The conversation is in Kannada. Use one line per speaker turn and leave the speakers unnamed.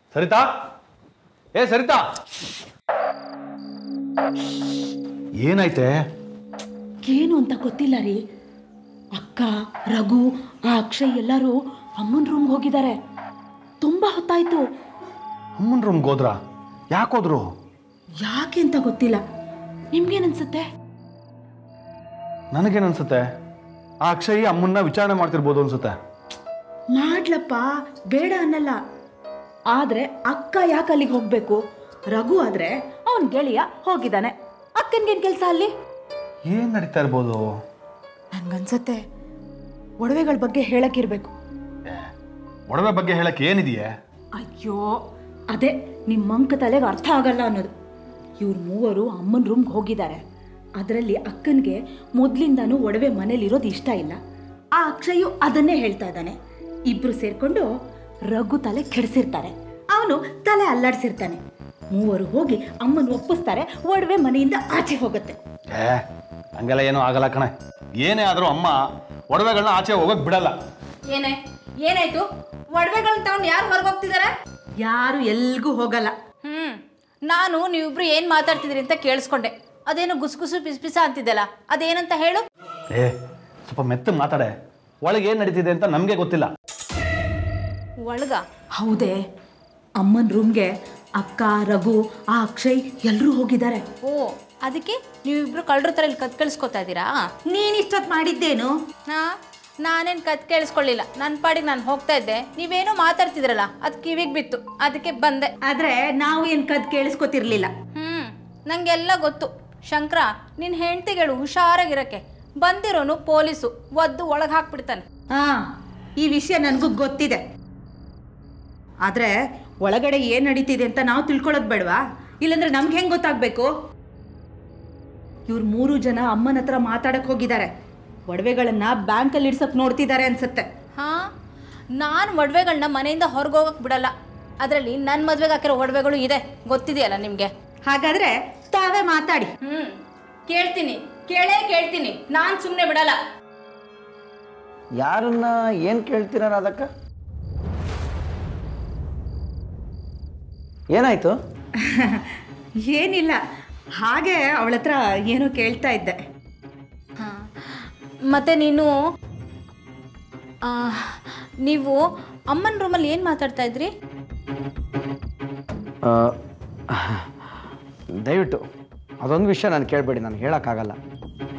ಸರಿತಾ ಏ ಸರಿತಾ ಏನಾಯ್ತೆ?
ಏನು ಅಂತ ಗೊತ್ತಿಲ್ಲ ರೀ. ಅಕ್ಕ, ರಘು, ಆ ಅಕ್ಷಯ್ ಎಲ್ಲರೂ ಅಮ್ಮನ ರೂಮ್ಗೆ ಹೋಗಿದ್ದಾರೆ. ತುಂಬಾ ಹೊತ್ತಾಯ್ತು.
ಅಮ್ಮನ ರೂಮ್ಗೆ ಹೋದ್ರಾ? ಯಾಕೋದ್ರು?
ಯಾಕೆ ಅಂತ ಗೊತ್ತಿಲ್ಲ. ನಿಮ್ಗೇನನ್ಸುತ್ತೆ?
ನನಗೇನನ್ಸುತ್ತೆ, ಆ ಅಕ್ಷಯ್ ಅಮ್ಮನ್ನ ವಿಚಾರಣೆ ಮಾಡ್ತಿರ್ಬೋದು ಅನ್ಸುತ್ತೆ.
ಮಾಡ್ಲಪ್ಪ, ಬೇಡ ಅನ್ನಲ್ಲ. ಆದ್ರೆ ಅಕ್ಕ ಯಾಕೆ ಅಲ್ಲಿಗೆ ಹೋಗ್ಬೇಕು? ರಘು ಆದ್ರೆ ಅವನ್ ಗೆಳೆಯ ಹೋಗಿದ್ದಾನೆ. ಅಕ್ಕನ್ಗೇನ್ ಕೆಲಸ ಅಲ್ಲಿ?
ಏನ್ ನಡೀತಾ ಇರ್ಬೋದು?
ನನ್ಗನ್ಸತ್ತೆ ಒಡವೆಗಳ ಬಗ್ಗೆ ಹೇಳಕ್ಕಿರ್ಬೇಕು.
ಒಡವೆ ಬಗ್ಗೆ ಹೇಳಕ್ ಏನಿದೆಯೇ?
ಅಯ್ಯೋ, ಅದೇ ನಿಮ್ಮ ಅಂಕ ತಲೆಗೆ ಅರ್ಥ ಆಗಲ್ಲ ಅನ್ನೋದು. ಇವ್ರು ಮೂವರು ಅಮ್ಮನ ರೂಮ್ಗೆ ಹೋಗಿದ್ದಾರೆ. ಅದರಲ್ಲಿ ಅಕ್ಕನಿಗೆ ಮೊದಲಿಂದಾನು ಒಡವೆ ಮನೇಲಿರೋದು ಇಷ್ಟ ಇಲ್ಲ. ಆ ಅಕ್ಷಯು ಅದನ್ನೇ ಹೇಳ್ತಾ ಇದ್ದಾನೆ. ಇಬ್ರು ಸೇರ್ಕೊಂಡು ರಘು ತಲೆ ಕೆಡಿಸಿರ್ತಾರೆ. ಅವನು ತಲೆ ಅಲ್ಲಾಡ್ಸಿರ್ತಾನೆ. ಮೂವರು ಹೋಗಿ ಅಮ್ಮನ ಒಪ್ಪಿಸ್ತಾರೆ. ಒಡವೆ ಮನೆಯಿಂದ ಆಚೆ ಹೋಗುತ್ತೆ.
ಹಂಗೆಲ್ಲ ಏನೂ ಆಗಲ್ಲ ಕಣೆ. ಏನೇ ಆದರೂ ಅಮ್ಮ ಒಡವೆಗಳನ್ನ ಆಚೆ ಹೋಗಕ್ ಬಿಡಲ್ಲ.
ಏನಾಯ್ತು? ಒಡವೆಗಳನ್ನ ತಗೊಂಡು ಯಾರು ಹೊರಗೆ ಹೋಗ್ತಿದಾರೆ?
ಯಾರು ಎಲ್ಗೂ ಹೋಗಲ್ಲ.
ನಾನು ನೀವಿಬ್ರು ಏನ್ ಮಾತಾಡ್ತಿದ್ರಿ ಅಂತ ಕೇಳಿಸ್ಕೊಂಡೆ. ಅದೇನು ಗುಸುಗುಸು ಪಿಸ ಅಂತಿದ್ದಲ್ಲ, ಅದೇನಂತ ಹೇಳು.
ಸ್ವಲ್ಪ ಮೆತ್ತಗೆ ಮಾತಾಡೆ. ಒಳಗೆ ಏನ್ ನಡೀತಿದೆ ಅಂತ ನಮ್ಗೆ ಗೊತ್ತಿಲ್ಲ.
ಒಳಗ?
ಹೌದೇ, ಅಮ್ಮನ ರೂಮ್ಗೆ ಅಕ್ಕ, ರಘು, ಆ ಅಕ್ಷಯ್ ಎಲ್ಲರೂ ಹೋಗಿದ್ದಾರೆ.
ಓ, ಅದಕ್ಕೆ ನೀವಿಬ್ರು ಕಳ್ಳರ ಥರ ಇಲ್ಲಿ ಕತ್ ಕೇಳಿಸ್ಕೊತಾ ಇದ್ದೀರಾ?
ನೀನಿಷ್ಟೊತ್ತು ಮಾಡಿದ್ದೇನು?
ನಾನೇನು ಕತ್ ಕೇಳಿಸ್ಕೊಳ್ಳಿಲ್ಲ. ನನ್ನ ಪಾಡಿಗೆ ನಾನು ಹೋಗ್ತಾ ಇದ್ದೆ. ನೀವೇನೋ ಮಾತಾಡ್ತಿದ್ರಲ್ಲ, ಅದು ಕಿವಿಗೆ ಬಿತ್ತು, ಅದಕ್ಕೆ ಬಂದೆ.
ಆದ್ರೆ ನಾವು ಏನು ಕದ್ ಕೇಳಿಸ್ಕೊತಿರ್ಲಿಲ್ಲ.
ನಂಗೆಲ್ಲ ಗೊತ್ತು. ಶಂಕರ, ನಿನ್ನ ಹೆಂಡ್ತಿಗಳು ಹುಷಾರಾಗಿರಕ್ಕೆ. ಬಂದಿರೋನು ಪೊಲೀಸು, ಒದ್ದು ಒಳಗೆ ಹಾಕ್ಬಿಡ್ತಾನೆ.
ಈ ವಿಷಯ ನನಗೂ ಗೊತ್ತಿದೆ. ಆದ್ರೆ ಒಳಗಡೆ ಏನು ನಡೀತಿದೆ ಅಂತ ನಾವು ತಿಳ್ಕೊಳ್ಳೋದು ಬೇಡವಾ? ಇಲ್ಲಾಂದ್ರೆ ನಮ್ಗೆ ಹೆಂಗೆ ಗೊತ್ತಾಗಬೇಕು? ಇವ್ರು 3 ಜನ ಅಮ್ಮನ ಹತ್ರ ಮಾತಾಡಕ್ಕೆ ಹೋಗಿದ್ದಾರೆ. ಒಡವೆಗಳನ್ನ ಬ್ಯಾಂಕಲ್ಲಿ ಇಡ್ಸಕ್ಕೆ ನೋಡ್ತಿದ್ದಾರೆ ಅನ್ಸುತ್ತೆ.
ನಾನು ಒಡವೆಗಳನ್ನ ಮನೆಯಿಂದ ಹೊರಗೆ ಹೋಗಕ್ಕೆ ಬಿಡಲ್ಲ. ಅದರಲ್ಲಿ ನನ್ನ ಮದುವೆಗೆ ಹಾಕಿರೋ ಒಡವೆಗಳು ಇದೆ, ಗೊತ್ತಿದೆಯಲ್ಲ ನಿಮಗೆ.
ಹಾಗಾದ್ರೆ ತಾವೇ ಮಾತಾಡಿ.
ಕೇಳ್ತೀನಿ. ನಾನು ಸುಮ್ಮನೆ ಬಿಡಲ್ಲ.
ಯಾರನ್ನ ಏನು ಕೇಳ್ತೀರ ಅದಕ್ಕ? ಏನಾಯ್ತು?
ಏನಿಲ್ಲ, ಹಾಗೆ ಅವಳ ಹತ್ರ ಏನೋ ಕೇಳ್ತಾ ಇದ್ದೆ.
ಮತ್ತೆ ನೀವು ಅಮ್ಮನ ರೂಮಲ್ಲಿ ಏನು ಮಾತಾಡ್ತಾ ಇದ್ರಿ?
ದಯವಿಟ್ಟು ಅದೊಂದು ವಿಷಯ ನಾನು ಕೇಳಬೇಡಿ, ನಾನು ಹೇಳೋಕ್ಕಾಗಲ್ಲ.